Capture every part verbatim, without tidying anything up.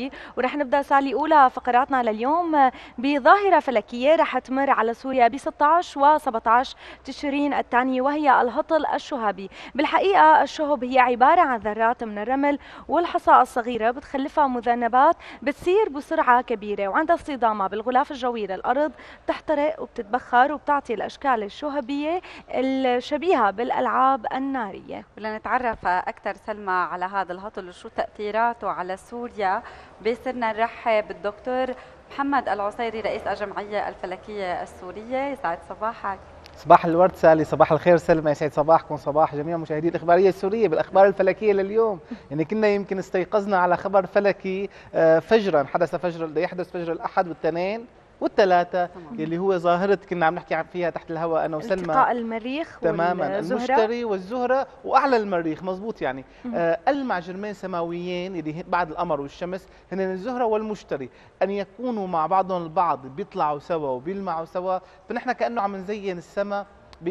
ورح نبدا سالي اولى فقراتنا لليوم بظاهره فلكيه رح تمر على سوريا ب ستة عشر و17 تشرين الثاني، وهي الهطل الشهابي. بالحقيقه الشهب هي عباره عن ذرات من الرمل والحصى الصغيره بتخلفها مذنبات بتسير بسرعه كبيره، وعند اصطدامها بالغلاف الجوي للارض بتحترق وبتتبخر وبتعطي الاشكال الشهبيه الشبيهه بالالعاب الناريه. بدنا نتعرف اكثر سلمى على هذا الهطل وشو تاثيراته على سوريا. بيصيرنا نرحب بالدكتور محمد العصيري رئيس الجمعيه الفلكيه السوريه. يسعد صباحك. صباح الورد سالي، صباح الخير سلمى، يسعد صباحكم، صباح جميع مشاهدي الإخبارية السورية بالأخبار الفلكية لليوم. يعني كنا يمكن استيقظنا على خبر فلكي فجرا، حدث فجر يحدث فجر الأحد والتنين والثلاثة، يلي هو ظاهرة كنا عم نحكي فيها تحت الهواء أنا وسلمى، التقاء المريخ تماما، المشتري والزهرة وأعلى المريخ، مزبوط. يعني آه ألمع جرمين سماويين يلي بعد القمر والشمس هن الزهرة والمشتري، أن يكونوا مع بعضهم البعض بيطلعوا سوا وبيلمعوا سوا، فنحن كأنه عم نزين السماء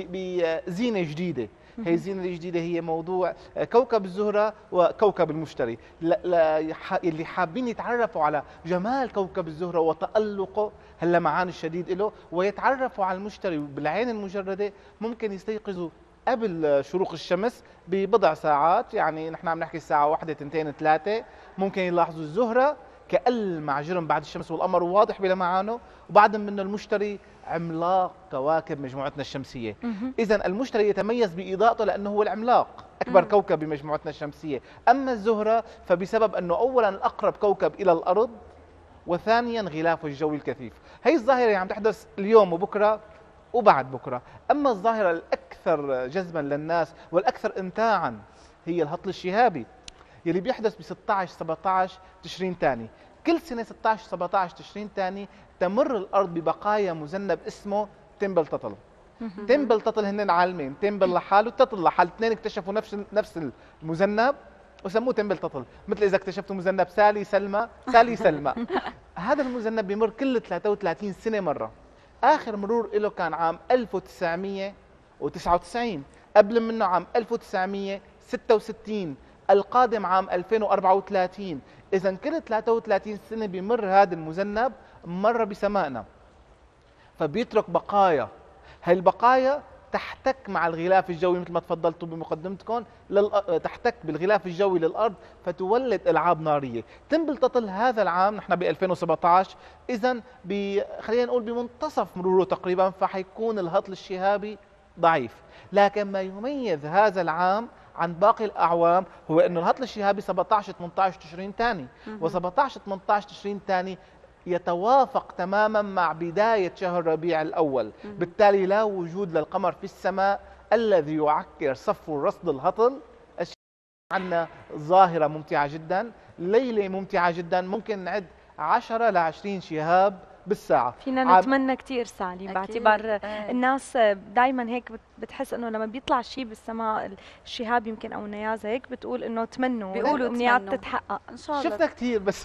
بزينة جديدة. هي الزينة الجديدة هي موضوع كوكب الزهرة وكوكب المشتري. اللي حابين يتعرفوا على جمال كوكب الزهرة وتألقه هاللمعان الشديد له، ويتعرفوا على المشتري بالعين المجردة، ممكن يستيقظوا قبل شروق الشمس ببضع ساعات. يعني نحن عم نحكي الساعة واحدة تنتين ثلاثة، ممكن يلاحظوا الزهرة كألمع جرم بعد الشمس والقمر واضح بلمعانه، وبعد منه المشتري عملاق كواكب مجموعتنا الشمسية. إذا المشتري يتميز بإضاءته لأنه هو العملاق، أكبر كوكب بمجموعتنا الشمسية. أما الزهرة فبسبب أنه أولا الأقرب كوكب إلى الأرض، وثانيا غلافه الجوي الكثيف. هي الظاهرة عم تحدث اليوم وبكرة وبعد بكرة. أما الظاهرة الأكثر جذبا للناس والأكثر إمتاعا هي الهطل الشهابي يلي بيحدث ب ستة عشر سبعة عشر تشرين ثاني. كل سنة ستة عشر سبعة عشر تشرين ثاني تمر الأرض ببقايا مذنب اسمه تمبل تطل. تمبل تطل هن عالمين، تمبل لحال وتطل لحال، اثنين اكتشفوا نفس نفس المذنب وسموه تمبل تطل، مثل إذا اكتشفتوا مذنب سالي سلمى سالي سلمى. هذا المذنب بيمر كل ثلاثة وثلاثين سنة مرة. آخر مرور له كان عام ألف وتسعمئة وتسعة وتسعين، قبل منه عام ألف وتسعمئة وستة وستين، القادم عام ألفين وأربعة وثلاثين. إذا كل ثلاثة وثلاثين سنة بيمر هذا المذنب مرة بسمائنا، فبيترك بقايا. هاي البقايا تحتك مع الغلاف الجوي مثل ما تفضلتوا بمقدمتكم، تحتك بالغلاف الجوي للأرض فتولد ألعاب نارية. تمبل تطل هذا العام نحن ب ألفين وسبعة عشر، إذا خلينا نقول بمنتصف مروره تقريبا، فحيكون الهطل الشهابي ضعيف. لكن ما يميز هذا العام عن باقي الأعوام هو أنه الهطل الشهابي سبعة عشر ثمانية عشر تشرين ثاني، و17 ثمانية عشر تشرين ثاني يتوافق تماما مع بداية شهر ربيع الأول. بالتالي لا وجود للقمر في السماء الذي يعكر صفو رصد الهطل. عندنا ظاهرة ممتعة جدا، ليلة ممتعة جدا، ممكن نعد عشرة لعشرين شهاب بالساعة. فينا نتمنى كثير سالي، باعتبار الناس دائما هيك بتحس انه لما بيطلع شيء بالسماء الشهاب يمكن او النيازه هيك بتقول انه تمنوا بيقولوا الامنيات تتحقق ان شاء الله. شفنا كثير بس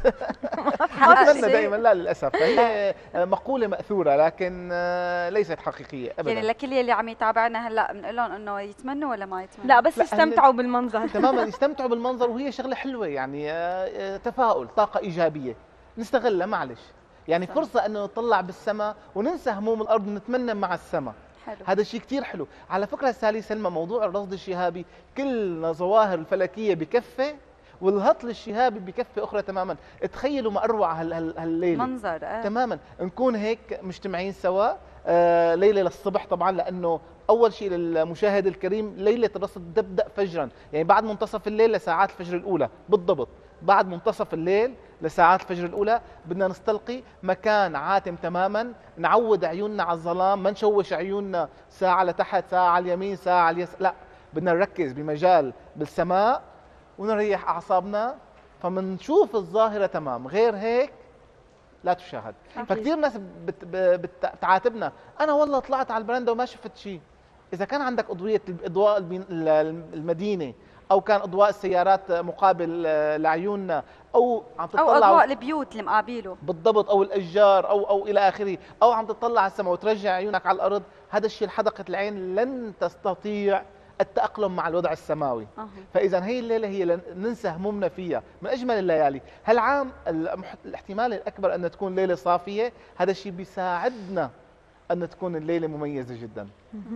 ما تمنى دائما، لا للاسف. هي مقولة مأثورة لكن ليست حقيقية ابدا. يعني لكل اللي عم يتابعنا هلا بنقول لهم انه يتمنوا ولا ما يتمنوا؟ لا بس يستمتعوا بالمنظر. تماما يستمتعوا بالمنظر، وهي شغلة حلوة يعني تفاؤل، طاقة إيجابية نستغلها. معلش يعني صح. فرصة أنه نطلع بالسماء وننسى هموم الأرض ونتمنى مع السماء. حلو. هذا شيء كثير حلو. على فكرة سالي سلمى، موضوع الرصد الشهابي كل ظواهر الفلكية بكفة، والهطل الشهابي بكفة أخرى تماما. تخيلوا ما أروع هالليلة منظر آه. تماما، نكون هيك مجتمعين سوا آه ليلة للصبح طبعا، لأنه أول شيء للمشاهد الكريم ليلة الرصد تبدأ فجرا، يعني بعد منتصف الليل لساعات الفجر الأولى بالضبط. بعد منتصف الليل لساعات الفجر الأولى بدنا نستلقي مكان عاتم تماما، نعود عيوننا على الظلام، ما نشوش عيوننا ساعة لتحت ساعة على اليمين ساعة على اليسار، لا بدنا نركز بمجال بالسماء ونريح أعصابنا فمنشوف الظاهرة تمام. غير هيك لا تشاهد. فكثير ناس بتعاتبنا، أنا والله طلعت على البرندة وما شفت شيء. إذا كان عندك أضوية إضواء المدينة أو كان أضواء السيارات مقابل لعيوننا، أو عم تطلع أو أضواء البيوت اللي مقابله بالضبط، أو الأشجار أو أو إلى آخره، أو عم تطلع على السماء وترجع عيونك على الأرض، هذا الشيء لحدقة العين لن تستطيع التأقلم مع الوضع السماوي. أه. فإذا هي الليلة هي ننسى همومنا فيها، من أجمل الليالي. هالعام الاحتمال الأكبر أن تكون ليلة صافية، هذا الشيء بيساعدنا أن تكون الليلة مميزة جدا.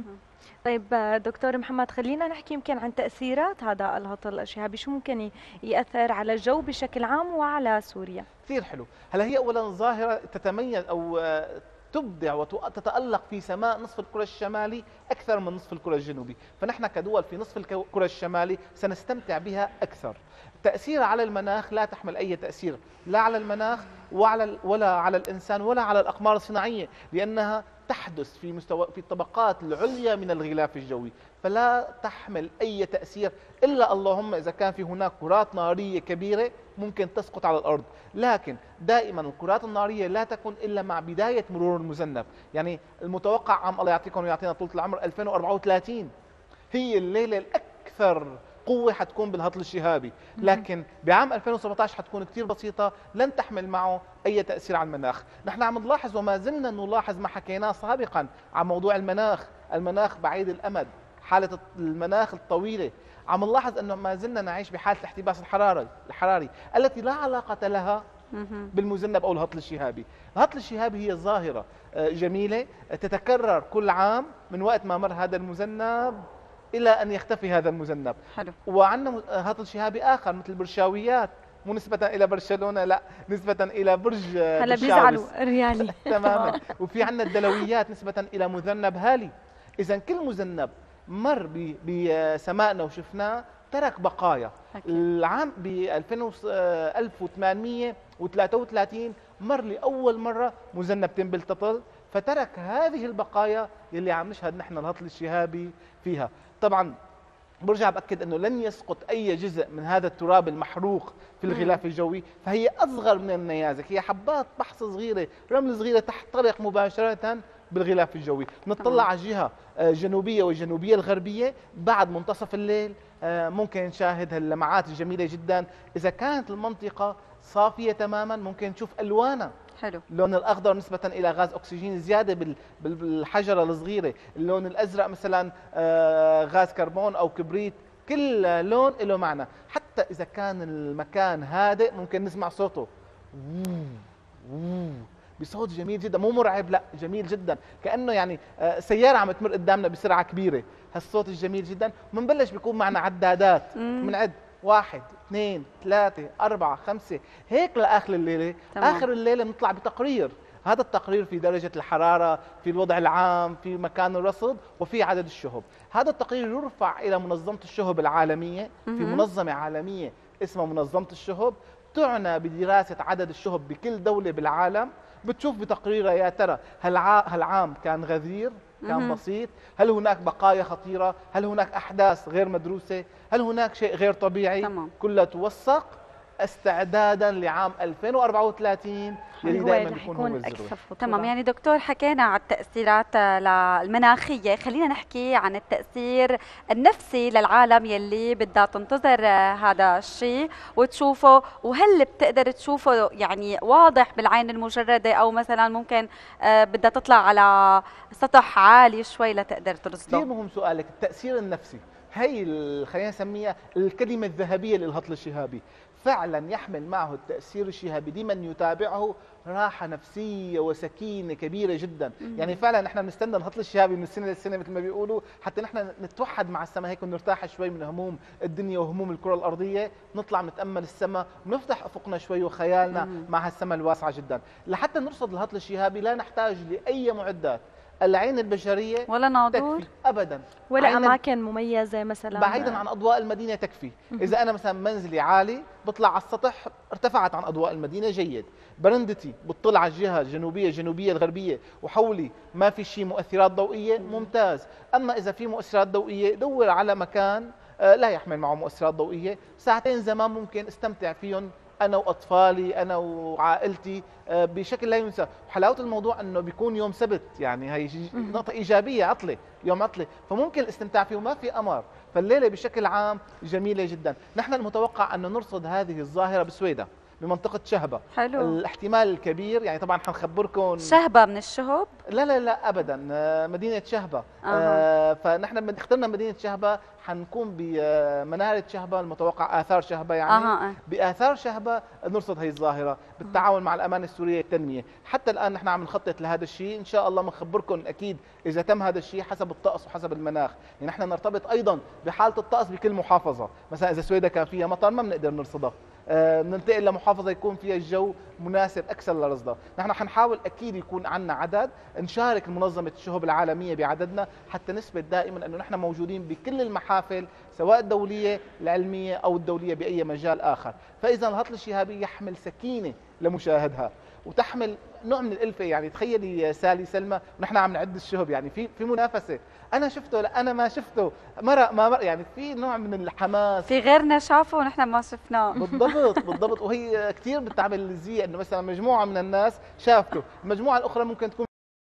طيب دكتور محمد، خلينا نحكي يمكن عن تأثيرات هذا الهطل الشهابي، شو ممكن يأثر على الجو بشكل عام وعلى سوريا؟ كثير حلو. هلا هي أولا ظاهرة تتميز أو تبدع وتتألق في سماء نصف الكرة الشمالي أكثر من نصف الكرة الجنوبي، فنحن كدول في نصف الكرة الشمالي سنستمتع بها أكثر. تأثيرها على المناخ لا تحمل أي تأثير لا على المناخ وعلى ولا على الإنسان ولا على الأقمار الصناعية، لأنها تحدث في مستوى في الطبقات العليا من الغلاف الجوي، فلا تحمل أي تأثير إلا اللهم إذا كان في هناك كرات نارية كبيرة ممكن تسقط على الأرض. لكن دائما الكرات النارية لا تكون إلا مع بداية مرور المذنب. يعني المتوقع عام الله يعطيكم ويعطينا طولة العمر ألفين وأربعة وثلاثين هي الليلة الأكثر قوة حتكون بالهطل الشهابي، لكن بعام ألفين وسبعة عشر حتكون كثير بسيطة، لن تحمل معه أي تأثير على المناخ. نحن عم نلاحظ وما زلنا نلاحظ ما حكيناه سابقا عن موضوع المناخ، المناخ بعيد الأمد، حالة المناخ الطويلة. عم نلاحظ أنه ما زلنا نعيش بحالة الاحتباس الحراري الحراري التي لا علاقة لها بالمذنب أو الهطل الشهابي. الهطل الشهابي هي ظاهرة جميلة تتكرر كل عام من وقت ما مر هذا المذنب إلى أن يختفي هذا المذنب. حلو. وعندنا هطل شهابي آخر مثل البرشاويات، مو نسبة إلى برشلونة، لا، نسبة إلى برج هلا بيزعلوا ريالي تماما. وفي عندنا الدلويات نسبة إلى مذنب هالي. إذا كل مذنب مر بسمائنا وشفناه ترك بقايا. أكيد. العام ب ألف وثمانمئة وثلاثة وثلاثين مر لأول مرة مذنب تنبل تطل، فترك هذه البقايا يلي عم نشهد نحن الهطل الشهابي فيها. طبعا برجع بأكد أنه لن يسقط أي جزء من هذا التراب المحروق في الغلاف الجوي، فهي أصغر من النيازك، هي حبات بحص صغيرة، رمل صغيرة تحترق مباشرة بالغلاف الجوي. نطلع على الجهة الجنوبية والجنوبية الغربية بعد منتصف الليل ممكن نشاهد هاللمعات الجميلة جدا. إذا كانت المنطقة صافية تماما ممكن نشوف ألوانها. حلو. اللون الأخضر نسبة إلى غاز أكسجين زيادة بالحجرة الصغيرة، اللون الأزرق مثلا غاز كربون أو كبريت، كل لون له معنى. حتى إذا كان المكان هادئ ممكن نسمع صوته بصوت جميل جدا، مو مرعب، لا جميل جدا، كأنه يعني سيارة عم تمر قدامنا بسرعة كبيرة. هالصوت الجميل جدا. منبلش بيكون معنا عدادات، بنعد واحد اثنين ثلاثة أربعة خمسة هيك لآخر الليلة. تمام. آخر الليلة بنطلع بتقرير، هذا التقرير في درجة الحرارة، في الوضع العام، في مكان الرصد، وفي عدد الشهب. هذا التقرير يرفع إلى منظمة الشهب العالمية، في منظمة عالمية اسمها منظمة الشهب تعنى بدراسة عدد الشهب بكل دولة بالعالم. بتشوف بتقريرها يا ترى هالعام كان غزير، كان بسيط، هل هناك بقايا خطيرة، هل هناك أحداث غير مدروسة، هل هناك شيء غير طبيعي. تمام. كلها توثق استعدادا لعام ألفين وأربعة وثلاثين اللي دائما بيكون هو الذروة. تمام. يعني دكتور حكينا عن التأثيرات المناخية، خلينا نحكي عن التأثير النفسي للعالم يلي بدها تنتظر هذا الشيء وتشوفه، وهل بتقدر تشوفه يعني واضح بالعين المجردة أو مثلا ممكن بدها تطلع على سطح عالي شوي لتقدر ترصده؟ كثير مهم سؤالك. التأثير النفسي هي خلينا نسميها الكلمة الذهبية للهطل الشهابي. فعلا يحمل معه التأثير الشهابي دي من يتابعه راحة نفسية وسكينة كبيرة جدا. يعني فعلا نحن بنستنى الهطل الشهابي من السنة للسنة مثل ما بيقولوا، حتى نحن نتوحد مع السماء هيك ونرتاح شوي من هموم الدنيا وهموم الكرة الأرضية، نطلع نتأمل السماء ونفتح أفقنا شوي وخيالنا مع هالسماء الواسعة جدا. لحتى نرصد الهطل الشهابي لا نحتاج لأي معدات، العين البشرية ولا ناظور تكفي ابدا، ولا اماكن مميزه مثلا بعيدا عن اضواء المدينه تكفي. اذا انا مثلا منزلي عالي بطلع على السطح ارتفعت عن اضواء المدينه جيد، برندتي بتطلع على الجهه الجنوبيه الجنوبيه الغربيه وحولي ما في شيء مؤثرات ضوئيه ممتاز. اما اذا في مؤثرات ضوئيه دور على مكان لا يحمل معه مؤثرات ضوئيه، ساعتين زمان ممكن استمتع فيهم أنا وأطفالي أنا وعائلتي بشكل لا ينسى. وحلاوة الموضوع أنه بيكون يوم سبت، يعني هي نقطة إيجابية، عطلة، يوم عطلة، فممكن الاستمتاع فيه وما في قمر، فالليلة بشكل عام جميلة جدا. نحن المتوقع أن نرصد هذه الظاهرة بسويدة بمنطقه شهبه. حلو. الاحتمال الكبير يعني طبعا حنخبركم. شهبه من الشهب؟ لا لا لا ابدا، آه، مدينه شهبه. أه. آه فنحن من اخترنا مدينه شهبه، حنكون بمناره شهبه المتوقع اثار شهبه يعني. أه. باثار شهبه نرصد هي الظاهره بالتعاون مع الامانه السوريه للتنميه. حتى الان نحن عم نخطط لهذا الشيء، ان شاء الله بنخبركم اكيد اذا تم هذا الشيء حسب الطقس وحسب المناخ. يعني نحن نرتبط ايضا بحاله الطقس بكل محافظه، مثلا اذا سويدا كان فيها مطر ما بنقدر نرصدها، بننتقل لمحافظه يكون فيها الجو مناسب اكثر لرصدها. نحن حنحاول اكيد يكون عندنا عدد، نشارك منظمه الشهب العالميه بعددنا حتى نثبت دائما انه نحن موجودين بكل المحافل سواء الدوليه العلميه او الدوليه باي مجال اخر. فاذا الهطل الشهابي يحمل سكينه لمشاهدها وتحمل نوع من الالفه. يعني تخيلي سالي سلمى ونحن عم نعد الشهب، يعني في في منافسه، انا شفته لا انا ما شفته، مرق ما مرق، يعني في نوع من الحماس، في غيرنا شافه ونحن ما شفناه. بالضبط بالضبط. وهي كثير بتعمل الزي انه مثلا مجموعه من الناس شافته، المجموعه الاخرى ممكن تكون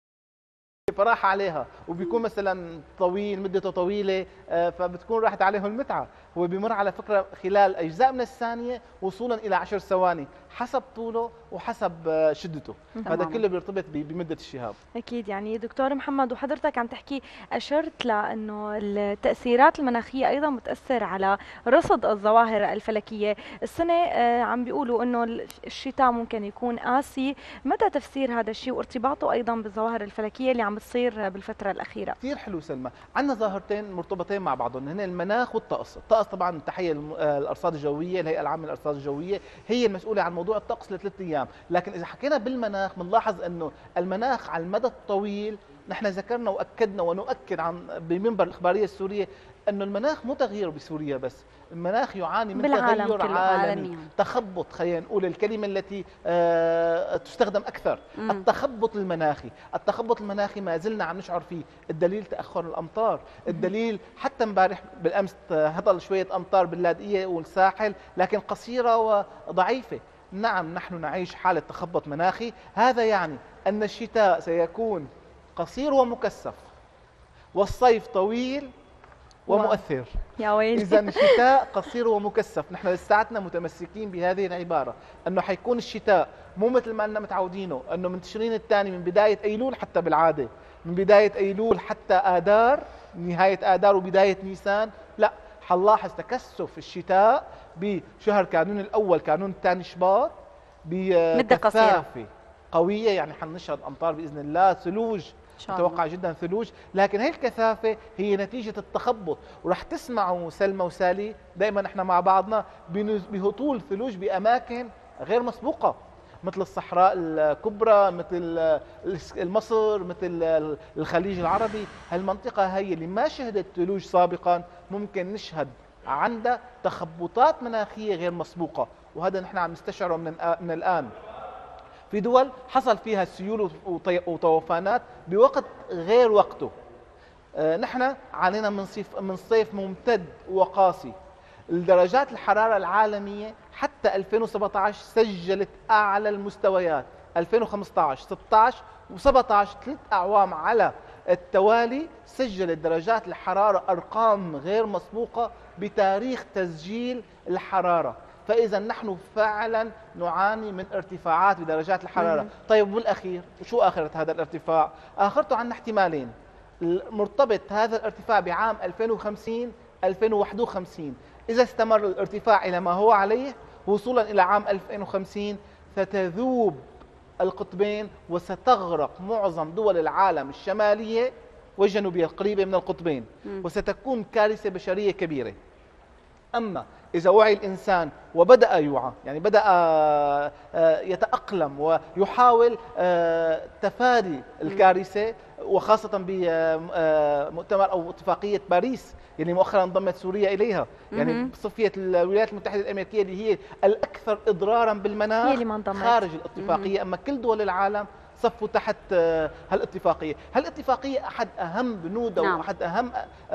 فراح عليها وبيكون مثلا طويل مدته طويله، فبتكون راحت عليهم المتعه. هو بيمر على فكره خلال اجزاء من الثانيه وصولا الى عشر ثواني حسب طوله وحسب شدته. هذا كله بيرتبط بمده الشهاب. اكيد. يعني دكتور محمد وحضرتك عم تحكي اشرت لانه التاثيرات المناخيه ايضا بتاثر على رصد الظواهر الفلكيه. السنه عم بيقولوا انه الشتاء ممكن يكون قاسي، متى تفسير هذا الشيء وارتباطه ايضا بالظواهر الفلكيه اللي عم بتصير بالفتره الاخيره؟ كثير حلو سلمى. عندنا ظاهرتين مرتبطين مع بعضهم، هن المناخ والطقس. الطقس طبعا تحيه الارصاد الجويه، الهيئه العامه للارصاد الجويه هي المسؤوله عن موضوع الطقس لثلاث ايام. لكن اذا حكينا بالمناخ بنلاحظ انه المناخ على المدى الطويل، نحن ذكرنا واكدنا ونؤكد عن بمنبر الاخباريه السوريه انه المناخ مو تغيير بسوريا بس، المناخ يعاني من تغير عالمي، تخبط. خلينا نقول الكلمه التي آه تستخدم اكثر، مم. التخبط المناخي. التخبط المناخي ما زلنا عم نشعر فيه، الدليل تاخر الامطار، الدليل حتى امبارح بالامس هطل شويه امطار باللاذقيه والساحل لكن قصيره وضعيفه. نعم نحن نعيش حاله تخبط مناخي، هذا يعني ان الشتاء سيكون قصير ومكثف والصيف طويل ومؤثر. يا ويلي. إذا الشتاء قصير ومكثف، نحن لساتنا متمسكين بهذه العبارة أنه حيكون الشتاء مو مثل ما أننا متعودينه، أنه من تشرين الثاني من بداية أيلول حتى بالعادة من بداية أيلول حتى آذار، نهاية آذار وبداية نيسان، لا، حنلاحظ تكثف الشتاء بشهر كانون الأول كانون الثاني شباط بكثافة قوية. يعني حنشهد أمطار بإذن الله، ثلوج متوقع جدا ثلوج، لكن هي الكثافه هي نتيجه التخبط. وراح تسمعوا سلمى وسالي دائما احنا مع بعضنا بهطول ثلوج باماكن غير مسبوقه، مثل الصحراء الكبرى، مثل مصر، مثل الخليج العربي. هالمنطقه هي اللي ما شهدت ثلوج سابقا ممكن نشهد عندها تخبطات مناخيه غير مسبوقه، وهذا نحن عم نستشعره من من الان. في دول حصل فيها سيول وطوفانات بوقت غير وقته. آه نحن علينا من صيف من صيف ممتد وقاسي. الدرجات الحرارة العالمية حتى ألفين وسبعة عشر سجلت أعلى المستويات، ألفين وخمسة عشر ستة عشر وسبعة عشر ثلاث أعوام على التوالي سجلت درجات الحرارة أرقام غير مسبوقة بتاريخ تسجيل الحرارة. فإذا نحن فعلا نعاني من ارتفاعات بدرجات الحرارة. مم. طيب والأخير شو آخرة هذا الارتفاع؟ آخرته عندنا احتمالين، مرتبط هذا الارتفاع بعام ألفين وخمسين ألفين وواحد وخمسين. إذا استمر الارتفاع إلى ما هو عليه وصولا إلى عام ألفين وخمسين ستذوب القطبين وستغرق معظم دول العالم الشمالية والجنوبية القريبة من القطبين. مم. وستكون كارثة بشرية كبيرة. أما إذا وعي الإنسان وبدأ يوعى، يعني بدأ يتأقلم ويحاول تفادي الكارثة، وخاصة بمؤتمر أو اتفاقية باريس اللي مؤخرا انضمت سوريا إليها، يعني بصفية الولايات المتحدة الأمريكية اللي هي الأكثر إضرارا بالمناخ خارج الاتفاقية. أما كل دول العالم صفوا تحت هالاتفاقية. هالاتفاقية أحد أهم بنودها نعم. وأحد أهم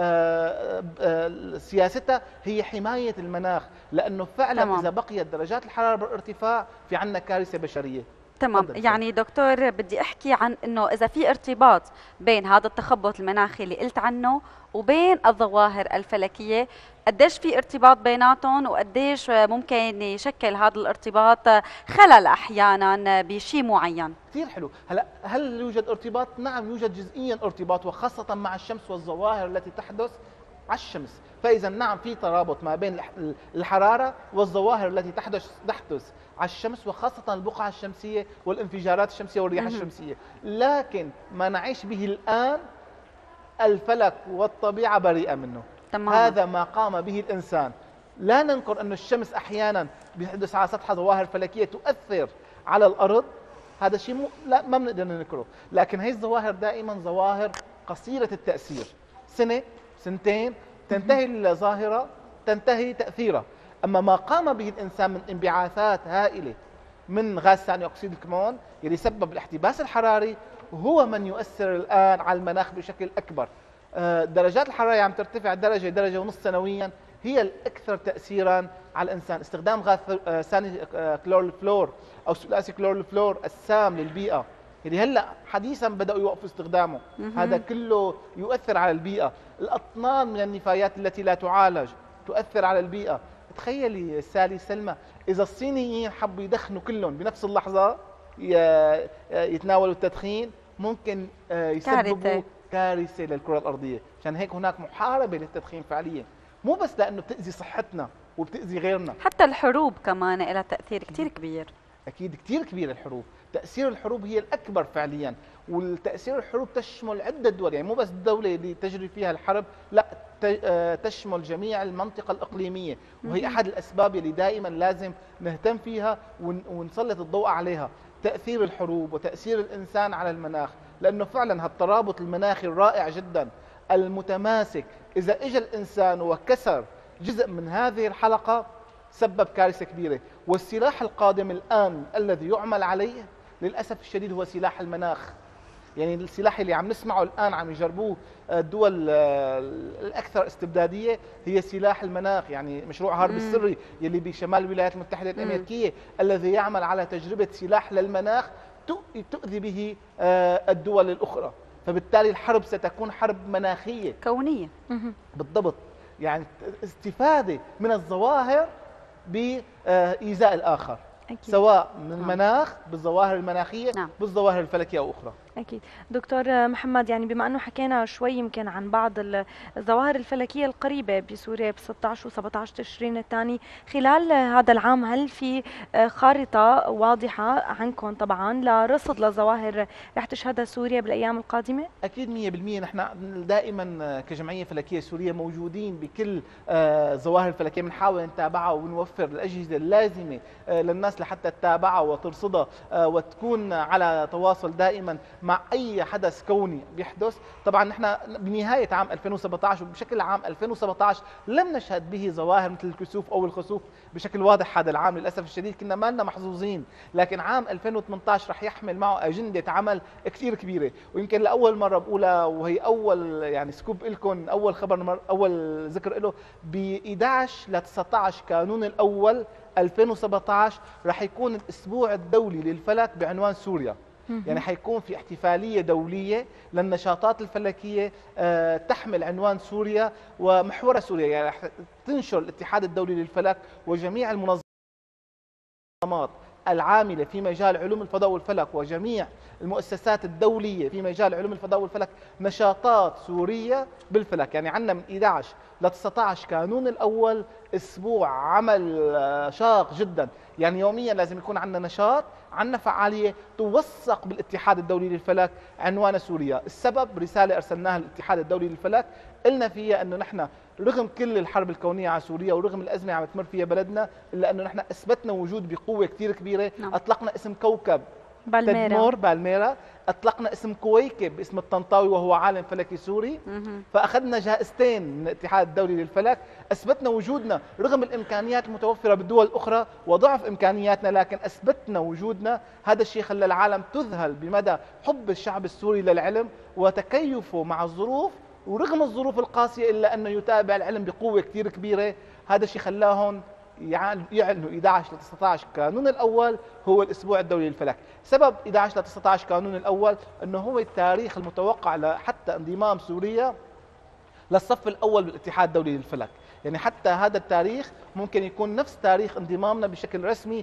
سياستها هي حماية المناخ، لأنه فعلا تمام. إذا بقيت درجات الحرارة بالارتفاع في عنا كارثة بشرية. تمام. يعني دكتور بدي احكي عن انه اذا في ارتباط بين هذا التخبط المناخي اللي قلت عنه وبين الظواهر الفلكيه، قديش في ارتباط بيناتهم وقديش ممكن يشكل هذا الارتباط خلل احيانا بشيء معين؟ كثير حلو. هلا هل يوجد ارتباط؟ نعم يوجد جزئيا ارتباط، وخاصه مع الشمس والظواهر التي تحدث على الشمس. فاذا نعم في ترابط ما بين الحراره والظواهر التي تحدث تحدث على الشمس، وخاصه البقعه الشمسيه والانفجارات الشمسيه والرياح الشمسيه. لكن ما نعيش به الان الفلك والطبيعه بريئه منه. تمام. هذا ما قام به الانسان. لا ننكر أن الشمس احيانا بيحدث على سطحها ظواهر فلكيه تؤثر على الارض، هذا شيء مو لا ما بنقدر ننكره، لكن هي الظواهر دائما ظواهر قصيره التاثير، سنه سنتين تنتهي الظاهره، تنتهي تاثيرها. اما ما قام به الانسان من انبعاثات هائله من غاز ثاني اكسيد الكربون يلي سبب الاحتباس الحراري، هو من يؤثر الان على المناخ بشكل اكبر. درجات الحراره عم ترتفع درجه درجه ونص سنويا، هي الاكثر تاثيرا على الانسان. استخدام غاز ثاني كلورالفلور او ثلاثي كلورالفلور السام للبيئه، اللي هلا حديثا بداوا يوقفوا استخدامه، هذا كله يؤثر على البيئه. الاطنان من النفايات التي لا تعالج تؤثر على البيئه. تخيلي سالي سلمى، اذا الصينيين حبوا يدخنوا كلهم بنفس اللحظه يتناولوا التدخين، ممكن يسببوا كارثه للكره الارضيه. عشان هيك هناك محاربه للتدخين فعليا، مو بس لانه بتاذي صحتنا وبتاذي غيرنا، حتى الحروب كمان لها تاثير كثير كبير. اكيد كثير كبير الحروب، تاثير الحروب هي الاكبر فعليا، والتاثير الحروب تشمل عده دول، يعني مو بس الدوله اللي تجري فيها الحرب، لا تشمل جميع المنطقه الاقليميه، وهي احد الاسباب اللي دائما لازم نهتم فيها ونسلط الضوء عليها، تاثير الحروب وتاثير الانسان على المناخ. لانه فعلا هالترابط المناخي الرائع جدا المتماسك، اذا اجى الانسان وكسر جزء من هذه الحلقه سبب كارثه كبيره. والسلاح القادم الان الذي يعمل عليه للاسف الشديد هو سلاح المناخ. يعني السلاح اللي عم نسمعه الان عم يجربوه الدول الاكثر استبداديه هي سلاح المناخ، يعني مشروع هارب السري يلي بشمال الولايات المتحده الامريكيه الذي يعمل على تجربه سلاح للمناخ تؤذي به الدول الاخرى. فبالتالي الحرب ستكون حرب مناخيه كونيه. بالضبط، يعني استفاده من الظواهر بايذاء الاخر. أكيد. سواء من المناخ بالظواهر المناخيه، نعم. بالظواهر الفلكيه او اخرى. اكيد. دكتور محمد، يعني بما انه حكينا شوي يمكن عن بعض الظواهر الفلكيه القريبه بسوريا ب ستة عشر و سبعة عشر تشرين الثاني خلال هذا العام، هل في خارطه واضحه عنكم طبعا لرصد لظواهر رح تشهدها سوريا بالايام القادمه؟ اكيد مية بالمية. نحن دائما كجمعيه فلكيه سوريه موجودين بكل الظواهر الفلكيه، بنحاول نتابعها ونوفر الاجهزه اللازمه للناس لحتى تتابعها وترصدها وتكون على تواصل دائما مع اي حدث كوني بيحدث. طبعا نحن بنهايه عام ألفين وسبعة عشر وبشكل عام ألفين وسبعة عشر لم نشهد به ظواهر مثل الكسوف او الخسوف بشكل واضح هذا العام، للاسف الشديد كنا ما لنا محظوظين. لكن عام ألفين وثمانية عشر رح يحمل معه اجنده عمل كثير كبيره، ويمكن لاول مره بقولها وهي اول يعني سكوب لكم، اول خبر اول ذكر له، ب إحدى عشر ل تسعة عشر كانون الاول ألفين وسبعة عشر رح يكون الاسبوع الدولي للفلك بعنوان سوريا. يعني حيكون في احتفاليه دوليه للنشاطات الفلكيه تحمل عنوان سوريا ومحورها سوريا، يعني رح تنشر الاتحاد الدولي للفلك وجميع المنظمات العامله في مجال علوم الفضاء والفلك وجميع المؤسسات الدوليه في مجال علوم الفضاء والفلك نشاطات سوريه بالفلك. يعني عندنا من إحدى عشر ل تسعة عشر كانون الاول اسبوع عمل شاق جدا، يعني يوميا لازم يكون عندنا نشاط، عندنا فعاليه توثق بالاتحاد الدولي للفلك عنوان سوريا. السبب رساله ارسلناها للاتحاد الدولي للفلك قلنا فيها انه نحن رغم كل الحرب الكونيه على سوريا ورغم الازمه عم تمر فيها بلدنا، الا انه نحن اثبتنا وجود بقوه كثير كبيره. نعم. اطلقنا اسم كوكب بالميرا تدمر بالميرا، اطلقنا اسم كويكب باسم الطنطاوي وهو عالم فلكي سوري، فاخذنا جائزتين من الاتحاد الدولي للفلك، اثبتنا وجودنا رغم الامكانيات المتوفره بالدول الاخرى وضعف امكانياتنا، لكن اثبتنا وجودنا. هذا الشيء خلى العالم تذهل بمدى حب الشعب السوري للعلم وتكيفه مع الظروف، ورغم الظروف القاسيه الا انه يتابع العلم بقوه كثير كبيره. هذا الشيء خلاهم يعلنوا أحد عشر لتسعة عشر كانون الأول هو الأسبوع الدولي للفلك. سبب أحد عشر لتسعة عشر كانون الأول أنه هو التاريخ المتوقع حتى انضمام سوريا للصف الأول بالاتحاد الدولي للفلك. يعني حتى هذا التاريخ ممكن يكون نفس تاريخ انضمامنا بشكل رسمي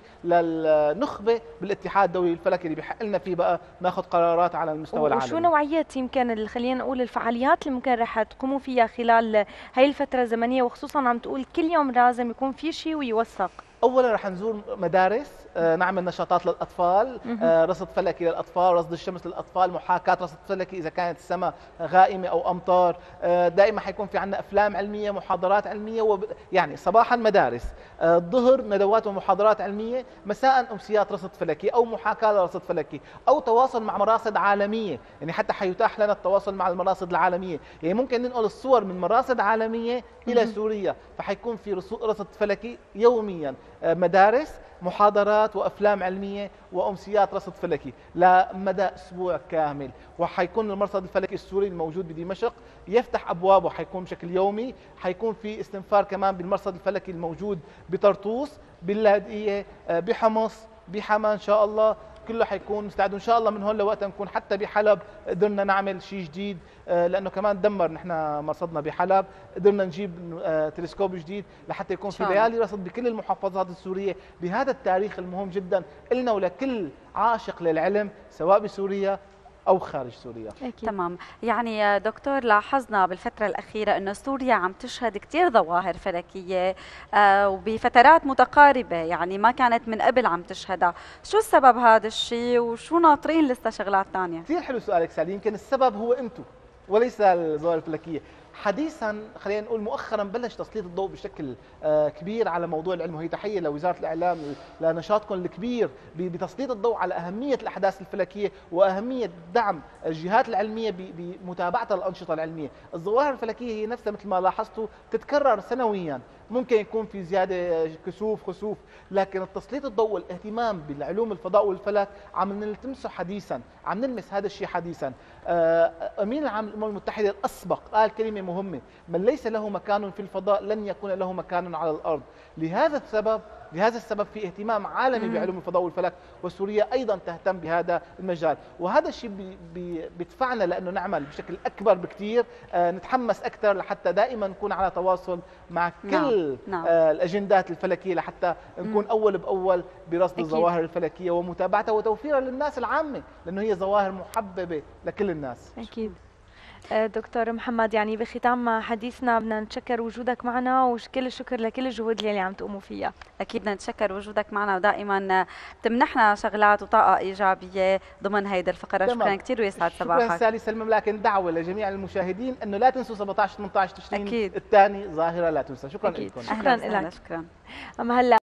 للنخبة بالاتحاد الدولي للفلك اللي بيحق لنا فيه بقى ناخذ قرارات على المستوى العالمي. وشو نوعية يمكن خلينا نقول الفعاليات اللي ممكن رح تقوموا فيها خلال هاي الفترة الزمنية، وخصوصا عم تقول كل يوم لازم يكون في شيء ويوثق؟ اولا رح نزور مدارس، آه، نعمل نشاطات للاطفال، آه، رصد فلكي للاطفال، رصد الشمس للاطفال، محاكاه رصد فلكي اذا كانت السماء غائمه او امطار. آه، دائما حيكون في عندنا افلام علميه، محاضرات علميه، وب... يعني صباحا مدارس، آه، الظهر ندوات ومحاضرات علميه، مساء امسيات رصد فلكي او محاكاه لرصد فلكي او تواصل مع مراصد عالميه. يعني حتى حيتاح لنا التواصل مع المراصد العالميه، يعني ممكن ننقل الصور من مراصد عالميه الى سوريا، فحيكون في رصد فلكي يوميا، مدارس، محاضرات وافلام علميه وامسيات رصد فلكي لمدى اسبوع كامل. وحيكون المرصد الفلكي السوري الموجود بدمشق يفتح ابوابه، حيكون بشكل يومي. حيكون في استنفار كمان بالمرصد الفلكي الموجود بطرطوس، باللاذقيه، بحمص، بحما ان شاء الله، كله حيكون مستعد. وان شاء الله من هون لوقت نكون حتى بحلب قدرنا نعمل شيء جديد، لانه كمان دمر نحن مرصدنا بحلب، قدرنا نجيب تلسكوب جديد لحتى يكون في ليالي رصد بكل المحافظات السوريه بهذا التاريخ المهم جدا لنا ولكل عاشق للعلم سواء بسوريا أو خارج سوريا. أكيد. تمام. يعني دكتور لاحظنا بالفترة الأخيرة أن سوريا عم تشهد كثير ظواهر فلكية آه وبفترات متقاربة، يعني ما كانت من قبل عم تشهدها. شو السبب هذا الشيء وشو ناطرين لسه شغلات ثانية؟ كثير حلو سؤالك سالي. يمكن السبب هو أنتم وليس الظواهر الفلكية. حديثا خلينا نقول مؤخرا بلش تسليط الضوء بشكل كبير على موضوع العلم، وهي تحيه لوزاره الاعلام لنشاطكم الكبير بتسليط الضوء على اهميه الاحداث الفلكيه واهميه دعم الجهات العلميه بمتابعه الانشطه العلميه. الظواهر الفلكيه هي نفسها مثل ما لاحظتوا تتكرر سنويا، ممكن يكون في زياده كسوف خسوف، لكن التسليط الضوء والاهتمام بالعلوم الفضاء والفلك عم نلتمسه حديثا، عم نلمس هذا الشيء حديثا. امين العام للامم المتحده الاسبق قال كلمه مهمه: من ليس له مكان في الفضاء لن يكون له مكان على الارض. لهذا السبب لهذا السبب في اهتمام عالمي بعلوم الفضاء والفلك، وسوريا ايضا تهتم بهذا المجال، وهذا الشيء بي بي بيدفعنا لانه نعمل بشكل اكبر بكثير، آه نتحمس اكثر لحتى دائما نكون على تواصل مع كل نعم. آه الاجندات الفلكيه لحتى نكون مم. اول باول برصد الظواهر الفلكيه ومتابعتها وتوفيرها للناس العامه، لانه هي ظواهر محببه لكل الناس. اكيد. دكتور محمد، يعني بختام حديثنا بدنا نتشكر وجودك معنا وكل الشكر لكل الجهود اللي عم تقوموا فيها. اكيد نتشكر وجودك معنا، ودائما بتمنحنا شغلات وطاقه ايجابيه ضمن هيدي الفقره. شكرا كثير ويسعد صباحك. شكرا سالي سلمى. لكن دعوه لجميع المشاهدين انه لا تنسوا سبعة عشر ثمانية عشر تشرين الثاني ظاهره لا تنسى. شكرا لكم. شكرا لك. شكرا. اما هلا